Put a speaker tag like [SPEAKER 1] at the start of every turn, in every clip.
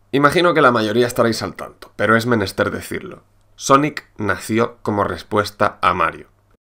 [SPEAKER 1] Imagino que la mayoría estaréis al tanto, pero es menester decirlo. Sonic nació como respuesta a Mario.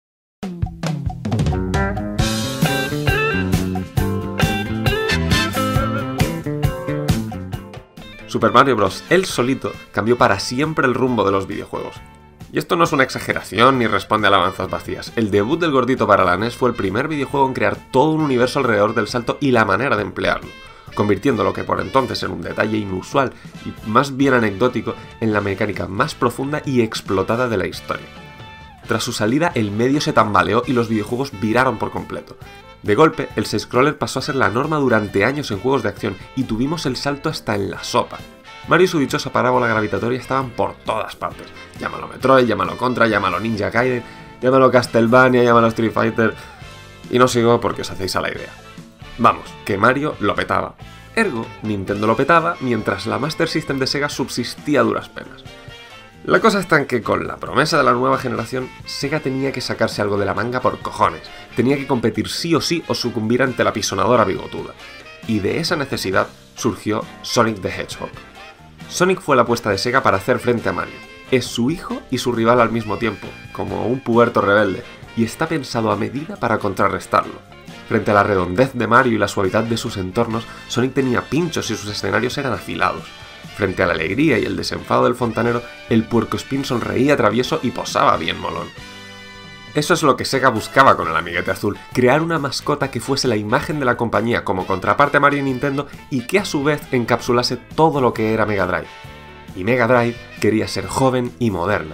[SPEAKER 1] Super Mario Bros. Él solito cambió para siempre el rumbo de los videojuegos. Y esto no es una exageración ni responde a alabanzas vacías. El debut del gordito para la NES fue el primer videojuego en crear todo un universo alrededor del salto y la manera de emplearlo, convirtiendo lo que por entonces era un detalle inusual y más bien anecdótico en la mecánica más profunda y explotada de la historia. Tras su salida, el medio se tambaleó y los videojuegos viraron por completo. De golpe, el side-scroller pasó a ser la norma durante años en juegos de acción y tuvimos el salto hasta en la sopa. Mario y su dichosa parábola gravitatoria estaban por todas partes. Llámalo Metroid, llámalo Contra, llámalo Ninja Gaiden, llámalo Castlevania, llámalo Street Fighter... Y no sigo porque os hacéis a la idea. Vamos, que Mario lo petaba. Ergo, Nintendo lo petaba mientras la Master System de Sega subsistía a duras penas. La cosa está en que con la promesa de la nueva generación, Sega tenía que sacarse algo de la manga por cojones. Tenía que competir sí o sucumbir ante la pisonadora bigotuda. Y de esa necesidad surgió Sonic the Hedgehog. Sonic fue la apuesta de Sega para hacer frente a Mario. Es su hijo y su rival al mismo tiempo, como un puberto rebelde, y está pensado a medida para contrarrestarlo. Frente a la redondez de Mario y la suavidad de sus entornos, Sonic tenía pinchos y sus escenarios eran afilados. Frente a la alegría y el desenfado del fontanero, el puercoespín sonreía travieso y posaba bien molón. Eso es lo que Sega buscaba con el amiguete azul, crear una mascota que fuese la imagen de la compañía como contraparte a Mario y Nintendo y que a su vez encapsulase todo lo que era Mega Drive. Y Mega Drive quería ser joven y moderna.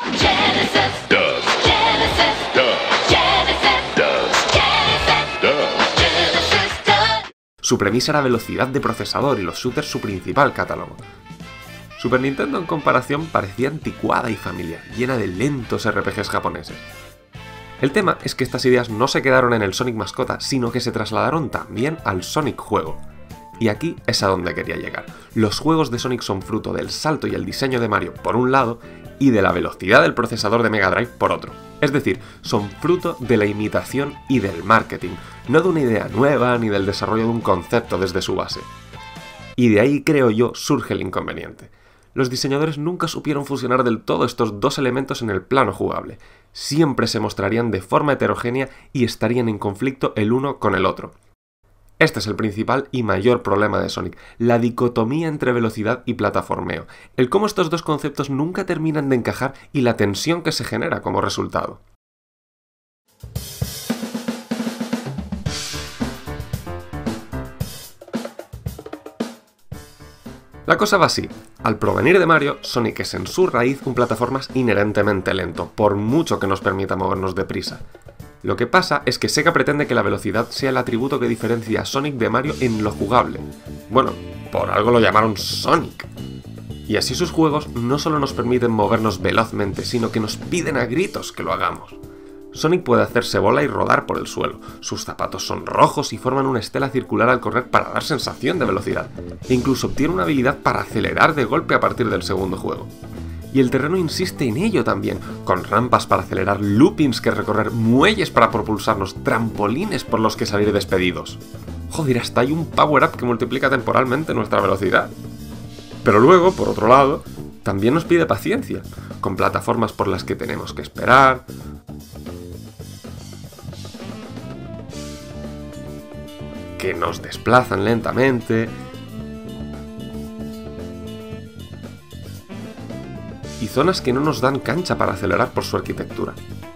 [SPEAKER 1] Su premisa era velocidad de procesador y los shooters su principal catálogo. Super Nintendo en comparación parecía anticuada y familiar, llena de lentos RPGs japoneses. El tema es que estas ideas no se quedaron en el Sonic mascota, sino que se trasladaron también al Sonic juego. Y aquí es a donde quería llegar. Los juegos de Sonic son fruto del salto y el diseño de Mario por un lado, y de la velocidad del procesador de Mega Drive por otro. Es decir, son fruto de la imitación y del marketing, no de una idea nueva ni del desarrollo de un concepto desde su base. Y de ahí, creo yo, surge el inconveniente. Los diseñadores nunca supieron fusionar del todo estos dos elementos en el plano jugable. Siempre se mostrarían de forma heterogénea y estarían en conflicto el uno con el otro. Este es el principal y mayor problema de Sonic, la dicotomía entre velocidad y plataformeo, el cómo estos dos conceptos nunca terminan de encajar y la tensión que se genera como resultado. La cosa va así. Al provenir de Mario, Sonic es en su raíz un plataformas inherentemente lento, por mucho que nos permita movernos deprisa. Lo que pasa es que Sega pretende que la velocidad sea el atributo que diferencia a Sonic de Mario en lo jugable. Bueno, por algo lo llamaron Sonic. Y así sus juegos no solo nos permiten movernos velozmente, sino que nos piden a gritos que lo hagamos. Sonic puede hacerse bola y rodar por el suelo, sus zapatos son rojos y forman una estela circular al correr para dar sensación de velocidad, e incluso obtiene una habilidad para acelerar de golpe a partir del segundo juego. Y el terreno insiste en ello también, con rampas para acelerar, loopings que recorrer, muelles para propulsarnos, trampolines por los que salir despedidos. Joder, hasta hay un power-up que multiplica temporalmente nuestra velocidad. Pero luego, por otro lado, también nos pide paciencia, con plataformas por las que tenemos que esperar, que nos desplazan lentamente, y zonas que no nos dan cancha para acelerar por su arquitectura.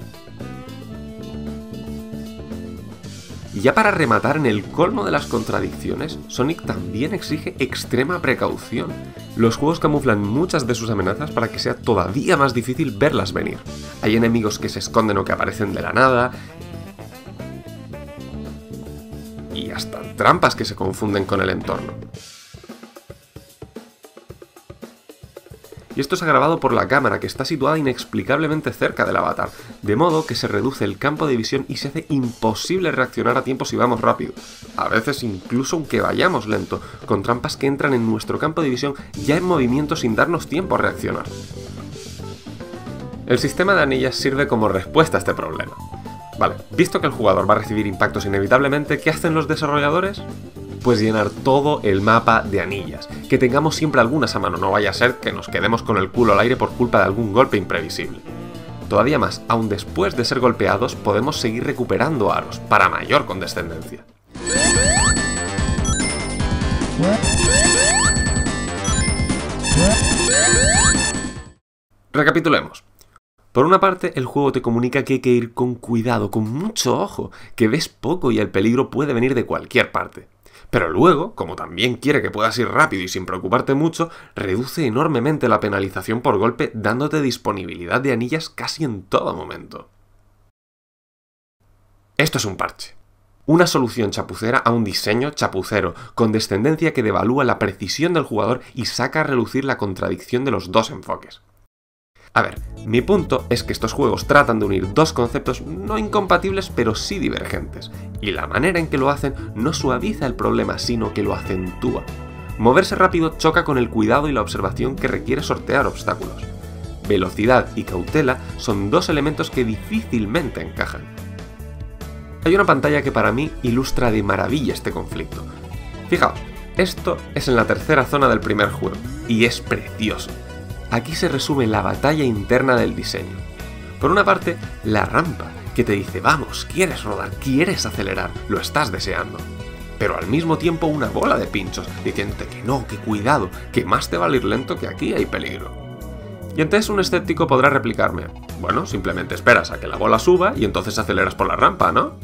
[SPEAKER 1] Y ya para rematar, en el colmo de las contradicciones, Sonic también exige extrema precaución. Los juegos camuflan muchas de sus amenazas para que sea todavía más difícil verlas venir. Hay enemigos que se esconden o que aparecen de la nada, y hasta trampas que se confunden con el entorno. Y esto es agravado por la cámara, que está situada inexplicablemente cerca del avatar, de modo que se reduce el campo de visión y se hace imposible reaccionar a tiempo si vamos rápido, a veces incluso aunque vayamos lento, con trampas que entran en nuestro campo de visión ya en movimiento sin darnos tiempo a reaccionar. El sistema de anillas sirve como respuesta a este problema. Vale, visto que el jugador va a recibir impactos inevitablemente, ¿qué hacen los desarrolladores? pues llenar todo el mapa de anillas, que tengamos siempre algunas a mano, no vaya a ser que nos quedemos con el culo al aire por culpa de algún golpe imprevisible. Todavía más, aun después de ser golpeados, podemos seguir recuperando aros, para mayor condescendencia. Recapitulemos. Por una parte, el juego te comunica que hay que ir con cuidado, con mucho ojo, que ves poco y el peligro puede venir de cualquier parte. Pero luego, como también quiere que puedas ir rápido y sin preocuparte mucho, reduce enormemente la penalización por golpe, dándote disponibilidad de anillas casi en todo momento. Esto es un parche. Una solución chapucera a un diseño chapucero, con descendencia que devalúa la precisión del jugador y saca a relucir la contradicción de los dos enfoques. A ver, mi punto es que estos juegos tratan de unir dos conceptos no incompatibles pero sí divergentes, y la manera en que lo hacen no suaviza el problema, sino que lo acentúa. Moverse rápido choca con el cuidado y la observación que requiere sortear obstáculos. Velocidad y cautela son dos elementos que difícilmente encajan. Hay una pantalla que para mí ilustra de maravilla este conflicto. Fijaos, esto es en la tercera zona del primer juego, y es precioso. Aquí se resume la batalla interna del diseño. Por una parte, la rampa, que te dice, vamos, quieres rodar, quieres acelerar, lo estás deseando. Pero al mismo tiempo una bola de pinchos, diciéndote que no, que cuidado, que más te vale ir lento, que aquí hay peligro. Y entonces un escéptico podrá replicarme, bueno, simplemente esperas a que la bola suba y entonces aceleras por la rampa, ¿no?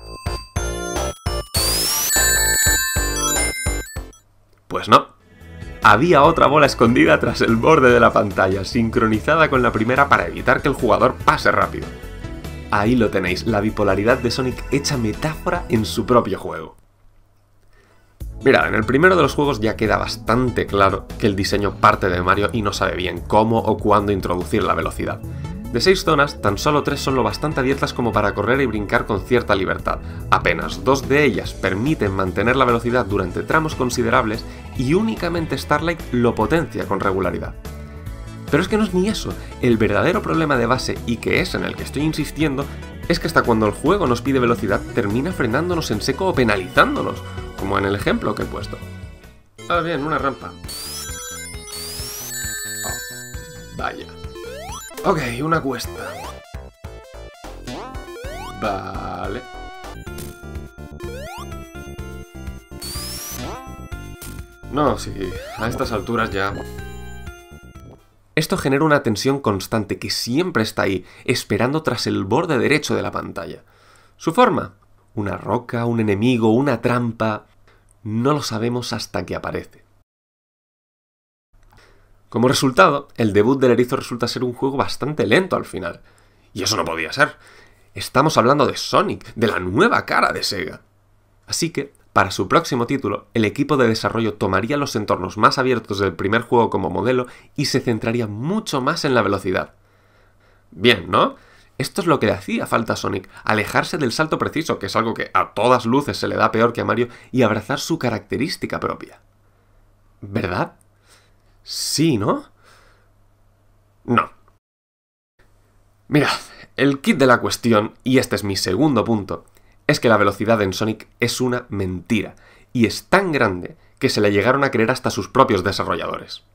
[SPEAKER 1] Pues no. Había otra bola escondida tras el borde de la pantalla, sincronizada con la primera para evitar que el jugador pase rápido. Ahí lo tenéis, la bipolaridad de Sonic hecha metáfora en su propio juego. Mirad, en el primero de los juegos ya queda bastante claro que el diseño parte de Mario y no sabe bien cómo o cuándo introducir la velocidad. De 6 zonas, tan solo 3 son lo bastante abiertas como para correr y brincar con cierta libertad. Apenas 2 de ellas permiten mantener la velocidad durante tramos considerables y únicamente Starlight lo potencia con regularidad. Pero es que no es ni eso, el verdadero problema de base, y que es en el que estoy insistiendo, es que hasta cuando el juego nos pide velocidad termina frenándonos en seco o penalizándonos, como en el ejemplo que he puesto. Ah, bien, una rampa. Oh, vaya. Ok, una cuesta. Vale. No, sí, a estas alturas ya... Esto genera una tensión constante que siempre está ahí, esperando tras el borde derecho de la pantalla. ¿Su forma? Una roca, un enemigo, una trampa... No lo sabemos hasta que aparece. Como resultado, el debut del erizo resulta ser un juego bastante lento al final. Y eso no podía ser. Estamos hablando de Sonic, de la nueva cara de Sega. Así que, para su próximo título, el equipo de desarrollo tomaría los entornos más abiertos del primer juego como modelo y se centraría mucho más en la velocidad. Bien, ¿no? Esto es lo que le hacía falta a Sonic, alejarse del salto preciso, que es algo que a todas luces se le da peor que a Mario, y abrazar su característica propia. ¿Verdad? Sí, ¿no? No. Mirad, el kit de la cuestión, y este es mi segundo punto, es que la velocidad en Sonic es una mentira, y es tan grande que se le llegaron a creer hasta sus propios desarrolladores.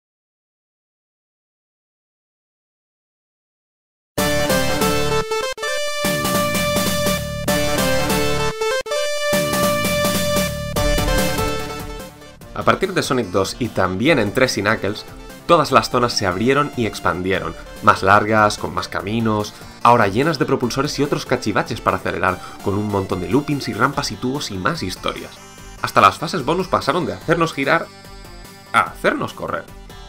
[SPEAKER 1] A partir de Sonic 2 y también en 3 y Knuckles, todas las zonas se abrieron y expandieron, más largas, con más caminos, ahora llenas de propulsores y otros cachivaches para acelerar, con un montón de loopings y rampas y tubos y más historias. Hasta las fases bonus pasaron de hacernos girar a hacernos correr.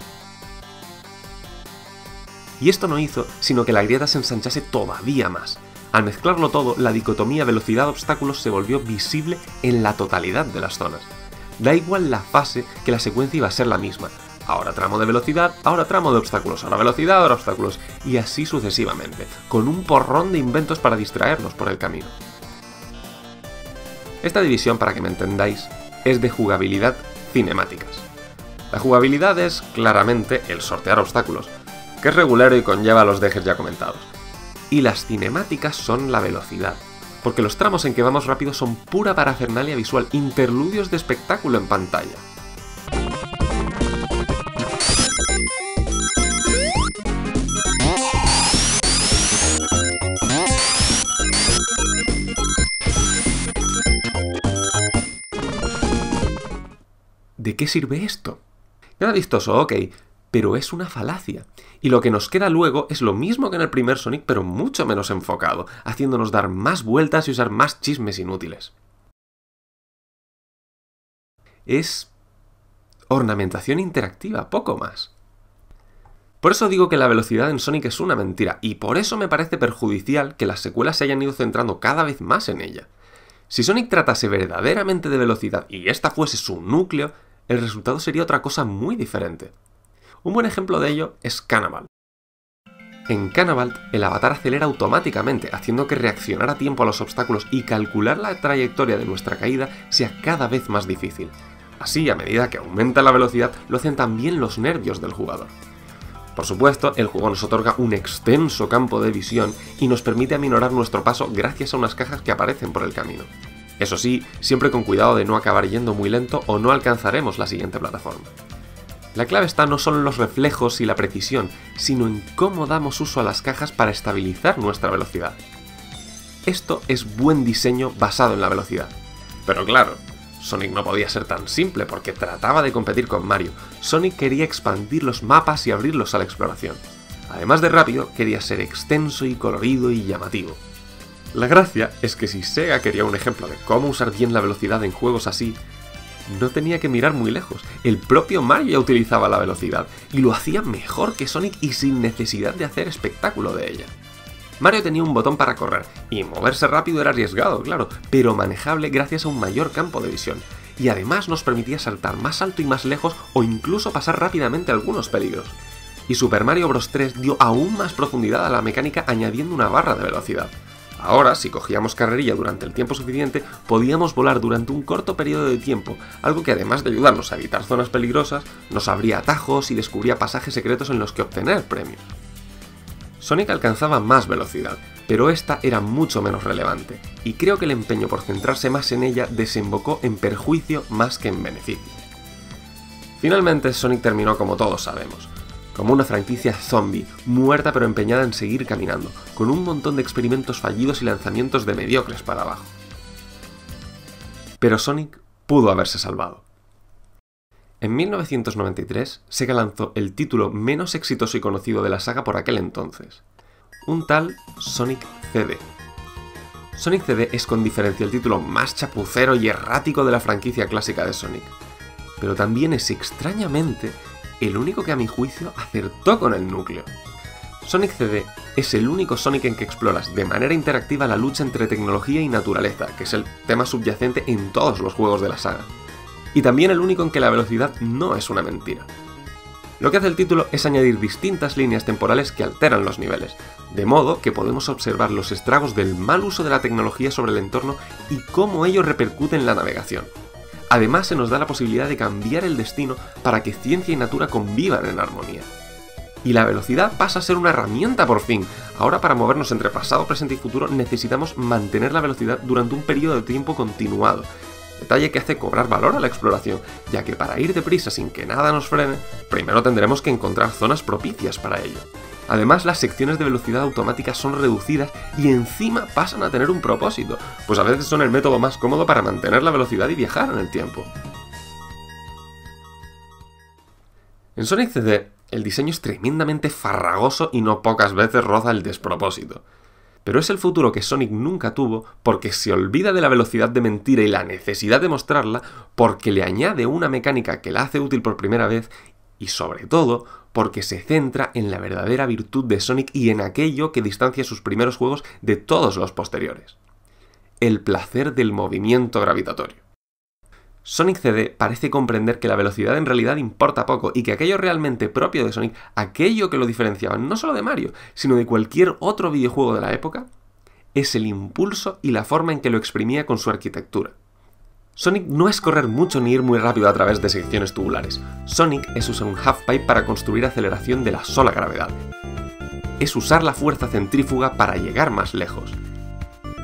[SPEAKER 1] Y esto no hizo sino que la grieta se ensanchase todavía más. Al mezclarlo todo, la dicotomía velocidad-obstáculos se volvió visible en la totalidad de las zonas. Da igual la fase, que la secuencia iba a ser la misma. Ahora tramo de velocidad, ahora tramo de obstáculos, ahora velocidad, ahora obstáculos, y así sucesivamente, con un porrón de inventos para distraernos por el camino. Esta división, para que me entendáis, es de jugabilidad cinemáticas. La jugabilidad es, claramente, el sortear obstáculos, que es regulero y conlleva los dejes ya comentados. Y las cinemáticas son la velocidad. porque los tramos en que vamos rápido son pura parafernalia visual, interludios de espectáculo en pantalla. ¿De qué sirve esto? Nada vistoso, ok, pero es una falacia. Y lo que nos queda luego es lo mismo que en el primer Sonic, pero mucho menos enfocado, haciéndonos dar más vueltas y usar más chismes inútiles. Es ornamentación interactiva, poco más. Por eso digo que la velocidad en Sonic es una mentira, y por eso me parece perjudicial que las secuelas se hayan ido centrando cada vez más en ella. Si Sonic tratase verdaderamente de velocidad y esta fuese su núcleo, el resultado sería otra cosa muy diferente. Un buen ejemplo de ello es Cannavalt. En Cannavalt, el avatar acelera automáticamente, haciendo que reaccionar a tiempo a los obstáculos y calcular la trayectoria de nuestra caída sea cada vez más difícil. Así, a medida que aumenta la velocidad, lo hacen también los nervios del jugador. Por supuesto, el juego nos otorga un extenso campo de visión y nos permite aminorar nuestro paso gracias a unas cajas que aparecen por el camino. Eso sí, siempre con cuidado de no acabar yendo muy lento o no alcanzaremos la siguiente plataforma. La clave está no solo en los reflejos y la precisión, sino en cómo damos uso a las cajas para estabilizar nuestra velocidad. Esto es buen diseño basado en la velocidad. Pero claro, Sonic no podía ser tan simple porque trataba de competir con Mario. Sonic quería expandir los mapas y abrirlos a la exploración. Además de rápido, quería ser extenso y colorido y llamativo. La gracia es que si Sega quería un ejemplo de cómo usar bien la velocidad en juegos así, no tenía que mirar muy lejos. El propio Mario ya utilizaba la velocidad, y lo hacía mejor que Sonic y sin necesidad de hacer espectáculo de ella. Mario tenía un botón para correr, y moverse rápido era arriesgado, claro, pero manejable gracias a un mayor campo de visión, y además nos permitía saltar más alto y más lejos o incluso pasar rápidamente algunos peligros. Y Super Mario Bros. 3 dio aún más profundidad a la mecánica añadiendo una barra de velocidad. Ahora, si cogíamos carrerilla durante el tiempo suficiente, podíamos volar durante un corto periodo de tiempo, algo que además de ayudarnos a evitar zonas peligrosas, nos abría atajos y descubría pasajes secretos en los que obtener premios. Sonic alcanzaba más velocidad, pero esta era mucho menos relevante, y creo que el empeño por centrarse más en ella desembocó en perjuicio más que en beneficio. Finalmente, Sonic terminó como todos sabemos, como una franquicia zombie, muerta pero empeñada en seguir caminando, con un montón de experimentos fallidos y lanzamientos de mediocres para abajo. Pero Sonic pudo haberse salvado. En 1993, Sega lanzó el título menos exitoso y conocido de la saga por aquel entonces, un tal Sonic CD. Sonic CD es con diferencia el título más chapucero y errático de la franquicia clásica de Sonic, pero también es extrañamente el único que a mi juicio acertó con el núcleo. Sonic CD es el único Sonic en que exploras de manera interactiva la lucha entre tecnología y naturaleza, que es el tema subyacente en todos los juegos de la saga. Y también el único en que la velocidad no es una mentira. Lo que hace el título es añadir distintas líneas temporales que alteran los niveles, de modo que podemos observar los estragos del mal uso de la tecnología sobre el entorno y cómo ello repercute en la navegación. Además, se nos da la posibilidad de cambiar el destino para que ciencia y natura convivan en armonía. Y la velocidad pasa a ser una herramienta por fin. Ahora, para movernos entre pasado, presente y futuro, necesitamos mantener la velocidad durante un periodo de tiempo continuado. Detalle que hace cobrar valor a la exploración, ya que para ir deprisa sin que nada nos frene, primero tendremos que encontrar zonas propicias para ello. Además, las secciones de velocidad automática son reducidas y encima pasan a tener un propósito, pues a veces son el método más cómodo para mantener la velocidad y viajar en el tiempo. En Sonic CD, el diseño es tremendamente farragoso y no pocas veces roza el despropósito. Pero es el futuro que Sonic nunca tuvo porque se olvida de la velocidad de mentira y la necesidad de mostrarla, porque le añade una mecánica que la hace útil por primera vez y sobre todo porque se centra en la verdadera virtud de Sonic y en aquello que distancia sus primeros juegos de todos los posteriores: el placer del movimiento gravitatorio. Sonic CD parece comprender que la velocidad en realidad importa poco y que aquello realmente propio de Sonic, aquello que lo diferenciaba no solo de Mario, sino de cualquier otro videojuego de la época, es el impulso y la forma en que lo exprimía con su arquitectura. Sonic no es correr mucho ni ir muy rápido a través de secciones tubulares. Sonic es usar un half-pipe para construir aceleración de la sola gravedad. Es usar la fuerza centrífuga para llegar más lejos.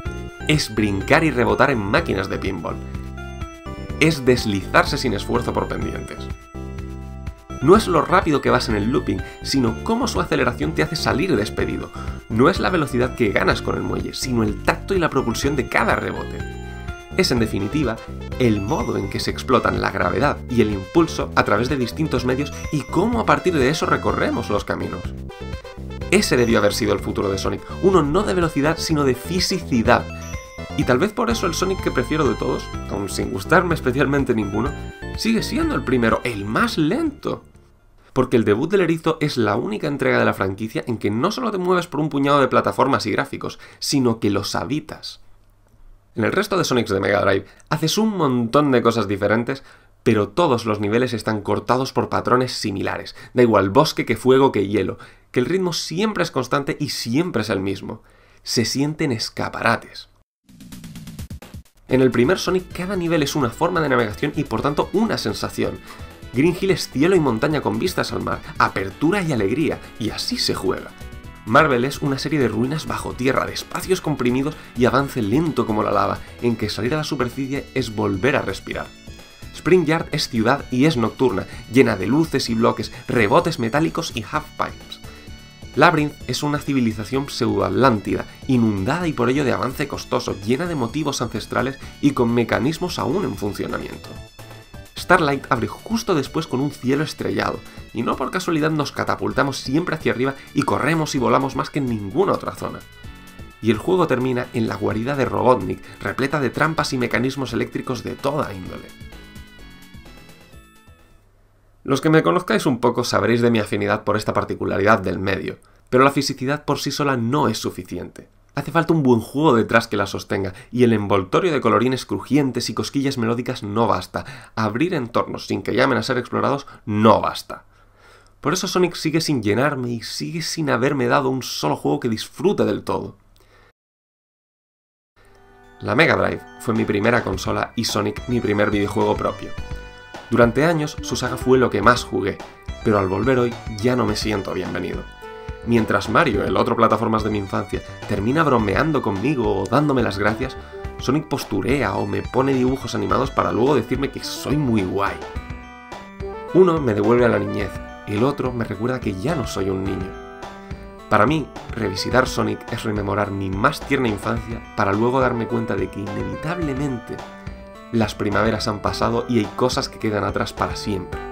[SPEAKER 1] es brincar y rebotar en máquinas de pinball, es deslizarse sin esfuerzo por pendientes. No es lo rápido que vas en el looping, sino cómo su aceleración te hace salir despedido. No es la velocidad que ganas con el muelle, sino el tacto y la propulsión de cada rebote. Es, en definitiva, el modo en que se explotan la gravedad y el impulso a través de distintos medios y cómo a partir de eso recorremos los caminos. Ese debió haber sido el futuro de Sonic, uno no de velocidad, sino de fisicidad. Y tal vez por eso el Sonic que prefiero de todos, aun sin gustarme especialmente ninguno, sigue siendo el primero, el más lento. Porque el debut del erizo es la única entrega de la franquicia en que no solo te mueves por un puñado de plataformas y gráficos, sino que los habitas. En el resto de Sonics de Mega Drive haces un montón de cosas diferentes, pero todos los niveles están cortados por patrones similares. Da igual bosque que fuego que hielo, que el ritmo siempre es constante y siempre es el mismo. Se sienten escaparates. En el primer Sonic cada nivel es una forma de navegación y por tanto una sensación. Green Hill es cielo y montaña con vistas al mar, apertura y alegría, y así se juega. Marvel es una serie de ruinas bajo tierra, de espacios comprimidos y avance lento como la lava, en que salir a la superficie es volver a respirar. Spring Yard es ciudad y es nocturna, llena de luces y bloques, rebotes metálicos y half-pipes. Labyrinth es una civilización pseudo-atlántida, inundada y por ello de avance costoso, llena de motivos ancestrales y con mecanismos aún en funcionamiento. Starlight abre justo después con un cielo estrellado, y no por casualidad nos catapultamos siempre hacia arriba y corremos y volamos más que en ninguna otra zona. Y el juego termina en la guarida de Robotnik, repleta de trampas y mecanismos eléctricos de toda índole. Los que me conozcáis un poco sabréis de mi afinidad por esta particularidad del medio, pero la fisicidad por sí sola no es suficiente. Hace falta un buen juego detrás que la sostenga, y el envoltorio de colorines crujientes y cosquillas melódicas no basta. Abrir entornos sin que llamen a ser explorados no basta. Por eso Sonic sigue sin llenarme y sigue sin haberme dado un solo juego que disfrute del todo. La Mega Drive fue mi primera consola y Sonic mi primer videojuego propio. Durante años su saga fue lo que más jugué, pero al volver hoy ya no me siento bienvenido. Mientras Mario, el otro plataformas de mi infancia, termina bromeando conmigo o dándome las gracias, Sonic posturea o me pone dibujos animados para luego decirme que soy muy guay. Uno me devuelve a la niñez, el otro me recuerda que ya no soy un niño. Para mí, revisitar Sonic es rememorar mi más tierna infancia para luego darme cuenta de que inevitablemente las primaveras han pasado y hay cosas que quedan atrás para siempre.